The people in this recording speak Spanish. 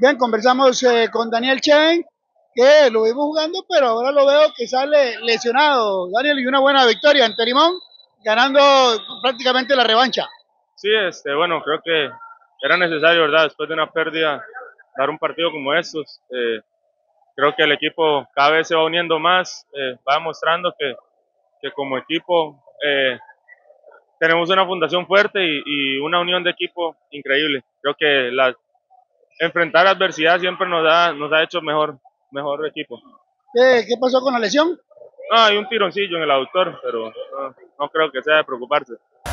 Bien, conversamos con Daniel Chen, que lo vimos jugando, pero ahora lo veo que sale lesionado. Daniel, y una buena victoria ante Limón, ganando prácticamente la revancha. Sí, bueno, creo que era necesario, ¿verdad? Después de una pérdida, dar un partido como estos. Creo que el equipo cada vez se va uniendo más, va demostrando que como equipo tenemos una fundación fuerte y una unión de equipo increíble. Creo que enfrentar adversidad siempre nos ha hecho mejor equipo. ¿Qué pasó con la lesión? No, hay un tironcillo en el aductor, pero no creo que sea de preocuparse.